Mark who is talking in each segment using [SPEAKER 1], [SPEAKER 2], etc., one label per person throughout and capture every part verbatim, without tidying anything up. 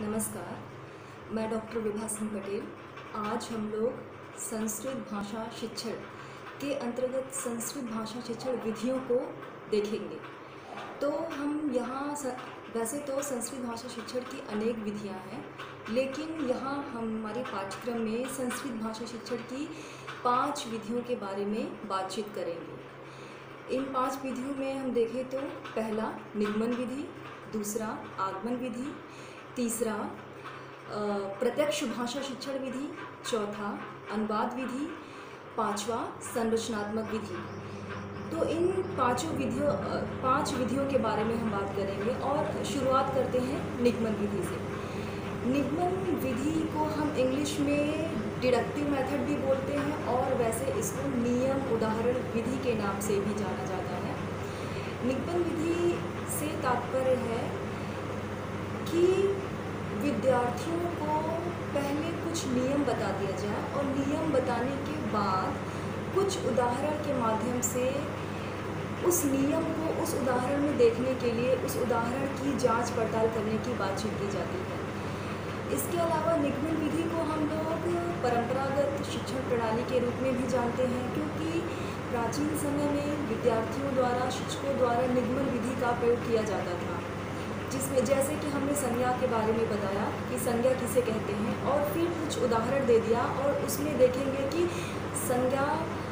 [SPEAKER 1] नमस्कार, मैं डॉक्टर विभा सिंह पटेल। आज हम लोग संस्कृत भाषा शिक्षण के अंतर्गत संस्कृत भाषा शिक्षण विधियों को देखेंगे। तो हम यहाँ स, वैसे तो संस्कृत भाषा शिक्षण की अनेक विधियाँ हैं, लेकिन यहाँ हमारे पाठ्यक्रम में संस्कृत भाषा शिक्षण की पांच विधियों के बारे में बातचीत करेंगे। इन पांच विधियों में हम देखें तो पहला निगमन विधि, दूसरा आगमन विधि, तीसरा प्रत्यक्ष भाषा शिक्षण विधि, चौथा अनुवाद विधि, पांचवा संरचनात्मक विधि। तो इन पांचों विधियों पांच विधियों के बारे में हम बात करेंगे और शुरुआत करते हैं निगमन विधि से। निगमन विधि को हम इंग्लिश में डिडक्टिव मेथड भी बोलते हैं और वैसे इसको नियम उदाहरण विधि के नाम से भी जाना जाता है। निगमन विधि से तात्पर्य है कि विद्यार्थियों को पहले कुछ नियम बता दिया जाए और नियम बताने के बाद कुछ उदाहरण के माध्यम से उस नियम को उस उदाहरण में देखने के लिए उस उदाहरण की जांच पड़ताल करने की बातचीत की जाती है। इसके अलावा निगमन विधि को हम लोग परंपरागत शिक्षण प्रणाली के रूप में भी जानते हैं, क्योंकि प्राचीन समय में विद्यार्थियों द्वारा शिक्षकों द्वारा निगमन विधि का प्रयोग किया जाता था, जिसमें जैसे कि हमने संज्ञा के बारे में बताया कि संज्ञा किसे कहते हैं और फिर कुछ उदाहरण दे दिया और उसमें देखेंगे कि संज्ञा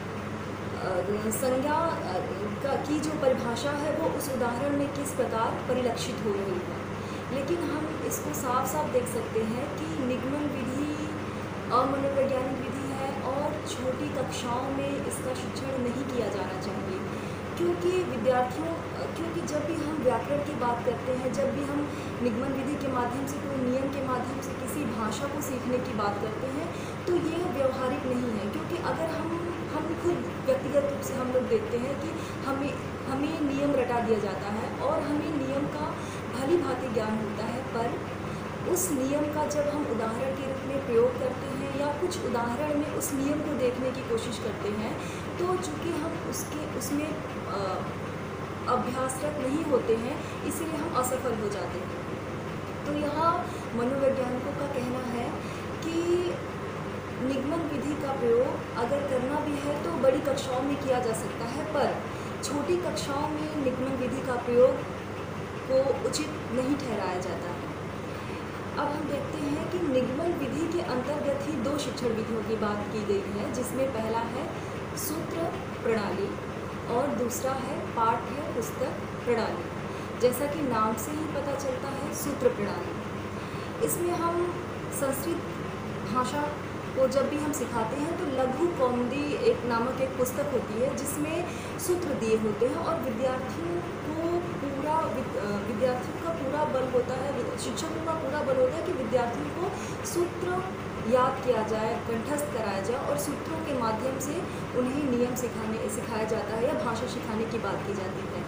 [SPEAKER 1] संज्ञा का की जो परिभाषा है वो उस उदाहरण में किस प्रकार परिलक्षित हो रही है। लेकिन हम इसको साफ साफ देख सकते हैं कि निगमन विधि अमनोवैज्ञानिक विधि है और छोटी कक्षाओं में इसका शिक्षण नहीं किया जाना चाहिए, क्योंकि विद्यार्थियों क्योंकि जब भी हम व्याकरण की बात करते हैं, जब भी हम निगमन विधि के माध्यम से कोई नियम के माध्यम से किसी भाषा को सीखने की बात करते हैं तो ये व्यवहारिक नहीं है। क्योंकि अगर हम हम खुद व्यक्तिगत रूप से हम लोग देखते हैं कि हमें हमें नियम रटा दिया जाता है और हमें नियम का भली भांति ज्ञान होता है, पर उस नियम का जब हम उदाहरण के रूप में प्रयोग करते हैं या कुछ उदाहरण में उस नियम को देखने की कोशिश करते हैं तो चूँकि हम उसके उसमें अभ्यासरत नहीं होते हैं, इसीलिए हम असफल हो जाते हैं। तो यहाँ मनोवैज्ञानिकों का कहना है कि निगमन विधि का प्रयोग अगर करना भी है तो बड़ी कक्षाओं में किया जा सकता है, पर छोटी कक्षाओं में निगमन विधि का प्रयोग को उचित नहीं ठहराया जाता है। अब हम देखते हैं कि निगमन विधि के अंतर्गत ही दो शिक्षण विधियों की बात की गई है, जिसमें पहला है सूत्र प्रणाली और दूसरा है पाठ्य पुस्तक प्रणाली। जैसा कि नाम से ही पता चलता है, सूत्र प्रणाली, इसमें हम संस्कृत भाषा को जब भी हम सिखाते हैं तो लघु कौमुदी एक नामक एक पुस्तक होती है जिसमें सूत्र दिए होते हैं और विद्यार्थियों को पूरा विद्यार्थियों का पूरा बल होता है, शिक्षकों का पूरा बल होता है कि विद्यार्थियों को सूत्र याद किया जाए, कंठस्थ कराया जाए और सूत्रों के माध्यम से उन्हें नियम सिखाने सिखाया जाता है या भाषा सिखाने की बात की जाती है।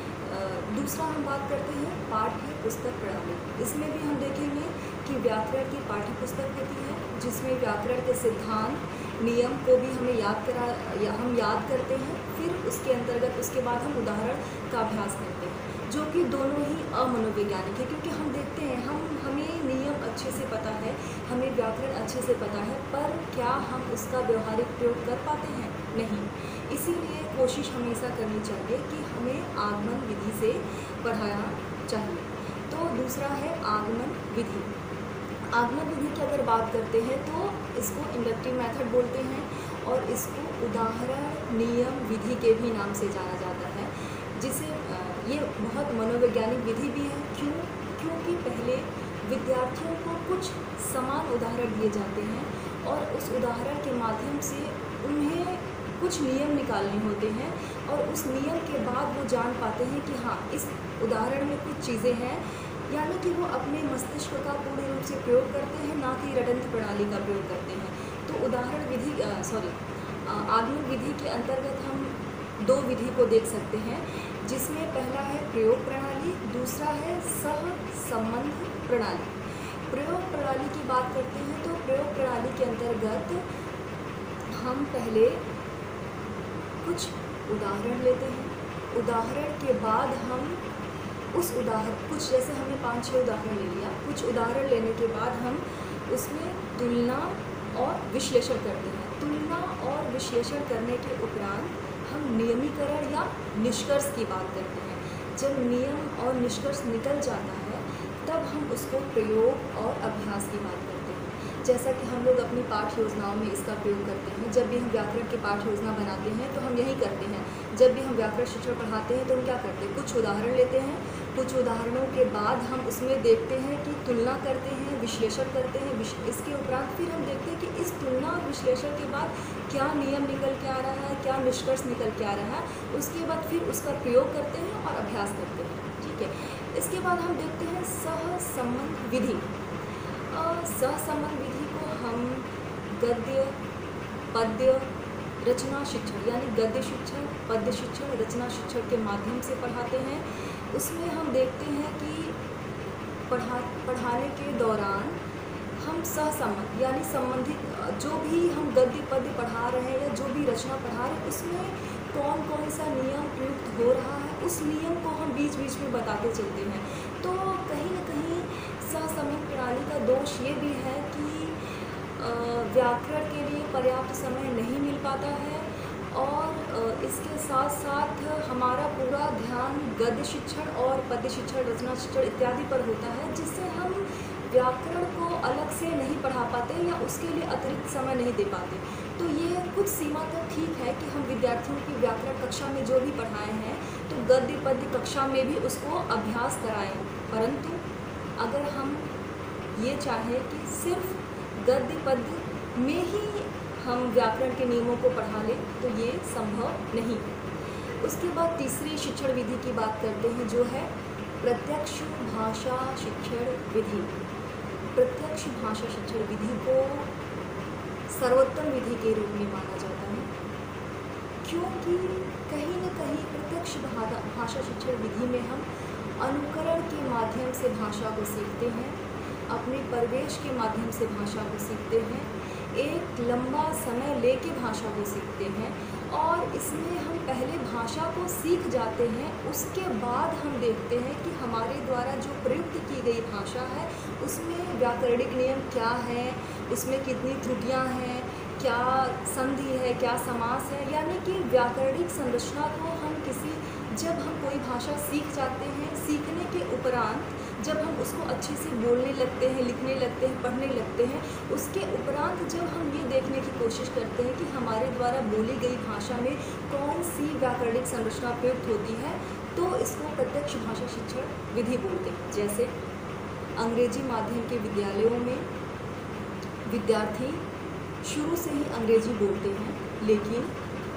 [SPEAKER 1] दूसरा हम बात करते हैं पाठ्य पुस्तक प्रणाली। इसमें भी हम देखेंगे कि व्याकरण की पाठ्य पुस्तक होती है जिसमें व्याकरण के सिद्धांत नियम को भी हमें याद करा या हम याद करते हैं, फिर उसके अंतर्गत उसके बाद हम उदाहरण का अभ्यास करते हैं, जो कि दोनों ही अमनोवैज्ञानिक है। क्योंकि हम देखते हैं हम हमें नियम अच्छे से पता है, हमें व्याकरण अच्छे से पता है, पर क्या हम उसका व्यवहारिक प्रयोग कर पाते हैं? नहीं। इसीलिए कोशिश हमेशा करनी चाहिए कि हमें आगमन विधि से पढ़ाना चाहिए। तो दूसरा है आगमन विधि। आगमन विधि की अगर बात करते हैं तो इसको इंडक्टिव मेथड बोलते हैं और इसको उदाहरण नियम विधि के भी नाम से जाना जाता है, जिसे ये बहुत मनोवैज्ञानिक विधि भी है। क्यों? क्योंकि पहले विद्यार्थियों को कुछ समान उदाहरण दिए जाते हैं और उस उदाहरण के माध्यम से उन्हें कुछ नियम निकालने होते हैं और उस नियम के बाद वो जान पाते हैं कि हाँ, इस उदाहरण में कुछ चीज़ें हैं, यानी कि वो अपने मस्तिष्क का पूर्ण रूप से प्रयोग करते हैं, ना कि रटंत्र प्रणाली का प्रयोग करते हैं। तो उदाहरण विधि सॉरी आगमन विधि के अंतर्गत हम दो विधि को देख सकते हैं, जिसमें पहला है प्रयोग प्रणाली, दूसरा है सह संबंध प्रणाली। प्रयोग प्रणाली की बात करते हैं तो प्रयोग प्रणाली के अंतर्गत हम पहले कुछ उदाहरण लेते हैं, उदाहरण के बाद हम उस उदाहरण कुछ जैसे हमने पाँच छः उदाहरण ले लिया, कुछ उदाहरण लेने के बाद हम उसमें तुलना और विश्लेषण करते हैं। तुलना और विश्लेषण करने के उपरांत हम नियमीकरण या निष्कर्ष की बात करते हैं। जब नियम और निष्कर्ष निकल जाता है तब हम उसको प्रयोग और अभ्यास की बात करते हैं। जैसा कि हम लोग अपनी पाठ योजनाओं में इसका प्रयोग करते हैं। जब भी हम व्याकरण की पाठ योजना बनाते हैं तो हम यही करते हैं। जब भी हम व्याकरण शिक्षण पढ़ाते हैं तो हम क्या करते हैं, कुछ उदाहरण लेते हैं, कुछ उदाहरणों के बाद हम उसमें देखते हैं कि तुलना करते हैं, विश्लेषण करते हैं। इसके उपरांत फिर हम देखते हैं कि इस तुलना और विश्लेषण के बाद क्या नियम निकल के आ रहा है, क्या निष्कर्ष निकल के आ रहा है। उसके बाद फिर उसका प्रयोग करते हैं और अभ्यास करते हैं। ठीक है, इसके बाद हम देखते हैं सहसंबंध विधि। सहसंबंध विधि को हम गद्य, पद्य, रचना शिक्षण यानी गद्य शिक्षण, पद्य शिक्षण, रचना शिक्षण के माध्यम से पढ़ाते हैं। उसमें हम देखते हैं कि पढ़ा पढ़ाने के दौरान हम सहसंबंध यानी संबंधित जो भी हम गद्य पद्य पढ़ा रहे हैं या जो भी रचना पढ़ा रहे हैं उसमें कौन कौन सा नियम प्रयुक्त हो रहा है, उस नियम को हम बीच बीच में बताते चलते हैं। तो कहीं ना कहीं सहसंबंध प्रणाली का दोष ये भी है कि व्याकरण के लिए पर्याप्त समय नहीं मिल पाता है और इसके साथ साथ हमारा पूरा ध्यान गद्य शिक्षण और पद्य शिक्षण, रचना शिक्षण इत्यादि पर होता है, जिससे हम व्याकरण को अलग से नहीं पढ़ा पाते या उसके लिए अतिरिक्त समय नहीं दे पाते। तो ये कुछ सीमा तक ठीक है कि हम विद्यार्थियों की व्याकरण कक्षा में जो भी पढ़ाए हैं तो गद्य पद्य कक्षा में भी उसको अभ्यास कराएं, परंतु अगर हम ये चाहें कि सिर्फ गद्य पद्य में ही हम व्याकरण के नियमों को पढ़ा लें तो ये संभव नहीं। उसके बाद तीसरी शिक्षण विधि की बात करते हैं जो है प्रत्यक्ष भाषा शिक्षण विधि। प्रत्यक्ष भाषा शिक्षण विधि को सर्वोत्तम विधि के रूप में माना जाता है, क्योंकि कहीं न कहीं प्रत्यक्ष भाषा शिक्षण विधि में हम अनुकरण के माध्यम से भाषा को सीखते हैं, अपने परिवेश के माध्यम से भाषा को सीखते हैं, एक लंबा समय लेके भाषा को सीखते हैं और इसमें हम पहले भाषा को सीख जाते हैं। उसके बाद हम देखते हैं कि हमारे द्वारा जो प्रयुक्त की गई भाषा है उसमें व्याकरणिक नियम क्या है, उसमें कितनी त्रुटियां हैं, क्या संधि है, क्या समास है, यानी कि व्याकरणिक संरचना को हम किसी जब हम कोई भाषा सीख जाते हैं, सीखने के उपरांत जब हम उसको अच्छे से बोलने लगते हैं, लिखने लगते हैं, पढ़ने लगते हैं, उसके उपरांत जब हम ये देखने की कोशिश करते हैं कि हमारे द्वारा बोली गई भाषा में कौन सी व्याकरणिक संरचना प्रयुक्त होती है, तो इसको प्रत्यक्ष भाषा शिक्षण विधि बोलते हैं। जैसे अंग्रेजी माध्यम के विद्यालयों में विद्यार्थी शुरू से ही अंग्रेजी बोलते हैं, लेकिन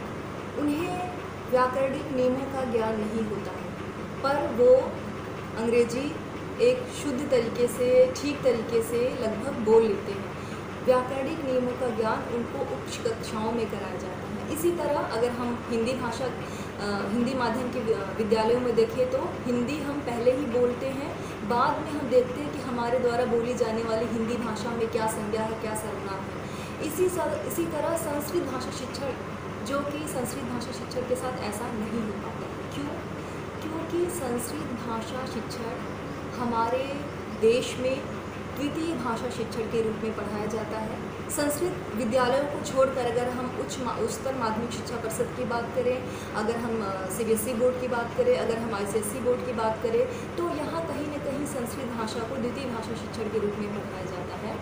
[SPEAKER 1] उन्हें व्याकरणिक नियमों का ज्ञान नहीं होता है, पर वो अंग्रेजी एक शुद्ध तरीके से, ठीक तरीके से लगभग बोल लेते हैं। व्याकरणिक नियमों का ज्ञान उनको उच्च कक्षाओं में कराया जाता है। इसी तरह अगर हम हिंदी भाषा आ, हिंदी माध्यम के विद्यालयों में देखें तो हिंदी हम पहले ही बोलते हैं, बाद में हम देखते हैं कि हमारे द्वारा बोली जाने वाली हिंदी भाषा में क्या संज्ञा है, क्या सर्वनाम है। इसी इसी तरह संस्कृत भाषा शिक्षण, जो कि संस्कृत भाषा शिक्षण के साथ ऐसा नहीं हो पाता। क्यों? क्योंकि संस्कृत भाषा शिक्षण हमारे देश में द्वितीय भाषा शिक्षण के रूप में पढ़ाया जाता है। संस्कृत विद्यालयों को छोड़कर अगर हम उच्च उच्चतर माध्यमिक शिक्षा परिषद की बात करें, अगर हम सीबीएसई बोर्ड की बात करें, अगर हम आईसीएसई बोर्ड की बात करें, तो यहाँ कहीं न कहीं संस्कृत भाषा को द्वितीय भाषा शिक्षण के रूप में पढ़ाया जाता है।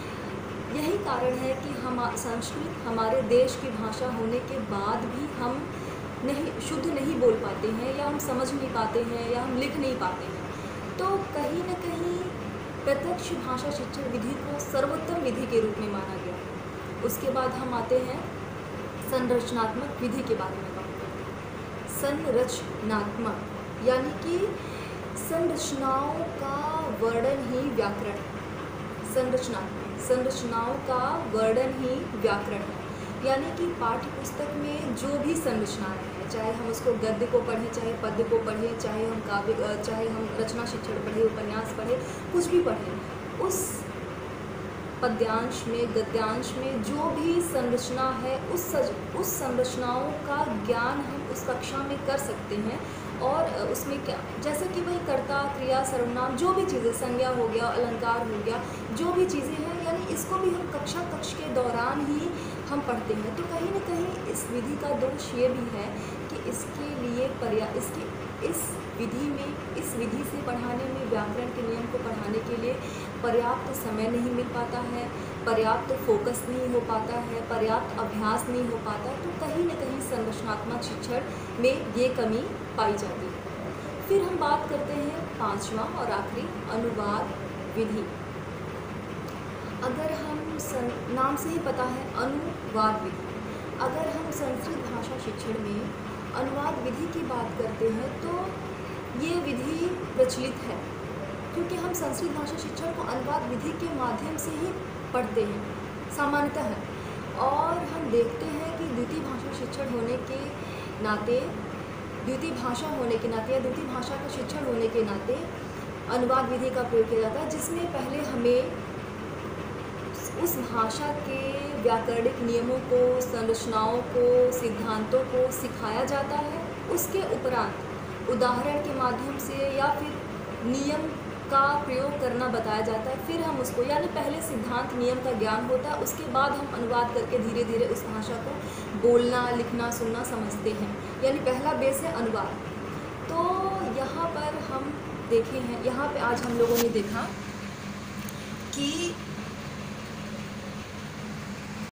[SPEAKER 1] यही कारण है कि हम संस्कृत हमारे देश की भाषा होने के बाद भी हम नहीं शुद्ध नहीं बोल पाते हैं, या हम समझ नहीं पाते हैं, या हम लिख नहीं पाते हैं। तो कहीं न कहीं प्रत्यक्ष भाषा शिक्षण विधि को सर्वोत्तम विधि के रूप में माना गया। उसके बाद हम आते हैं संरचनात्मक विधि के बारे में बात करते हैं। संरचनात्मक यानी कि संरचनाओं का वर्णन ही व्याकरण है। संरचनात्मक संरचनाओं का वर्णन ही व्याकरण है, यानी कि पाठ्य पुस्तक में जो भी संरचनाएं हैं, चाहे हम उसको गद्य को पढ़ें, चाहे पद्य को पढ़ें, चाहे हम काव्य चाहे हम रचना शिक्षण पढ़ें, उपन्यास पढ़ें, कुछ भी पढ़ें, उस पद्यांश में, गद्यांश में जो भी संरचना है, उस सज, उस संरचनाओं का ज्ञान हम उस कक्षा में कर सकते हैं और उसमें क्या, जैसे कि वही कर्ता, क्रिया, सर्वनाम, जो भी चीज़ें, संज्ञा हो गया, अलंकार हो गया, जो भी चीज़ें हैं, यानी इसको भी हम कक्षा कक्ष के दौरान ही हम पढ़ते हैं। तो कहीं न कहीं इस विधि का दोष ये भी है कि इसके लिए पर्या इसके इस विधि में इस विधि से पढ़ाने में, व्याकरण के नियम को पढ़ाने के लिए पर्याप्त समय नहीं मिल पाता है, पर्याप्त फोकस नहीं हो पाता है, पर्याप्त अभ्यास नहीं हो पाता, तो कहीं न कहीं संरचनात्मक शिक्षण में ये कमी पाई जाती है। फिर हम बात करते हैं पांचवा और आखिरी, अनुवाद विधि। अगर हम सं, नाम से ही पता है अनुवाद विधि, अगर हम संस्कृत भाषा शिक्षण में अनुवाद विधि की बात करते हैं तो ये विधि प्रचलित है, क्योंकि हम संस्कृत भाषा शिक्षण को अनुवाद विधि के माध्यम से ही पढ़ते हैं सामान्यतः। और हम देखते हैं कि द्वितीय भाषा शिक्षण होने के नाते द्वितीय भाषा होने के नाते या द्वितीय भाषा का शिक्षण होने के नाते अनुवाद विधि का प्रयोग किया जाता है, जिसमें पहले हमें उस भाषा के व्याकरणिक नियमों को, संरचनाओं को, सिद्धांतों को सिखाया जाता है। उसके उपरांत उदाहरण के माध्यम से या फिर नियम का प्रयोग करना बताया जाता है। फिर हम उसको, यानी पहले सिद्धांत नियम का ज्ञान होता है, उसके बाद हम अनुवाद करके धीरे धीरे उस भाषा को बोलना, लिखना, सुनना समझते हैं। यानी पहला बेस है अनुवाद। तो यहाँ पर हम देखे हैं, यहाँ पे आज हम लोगों ने देखा कि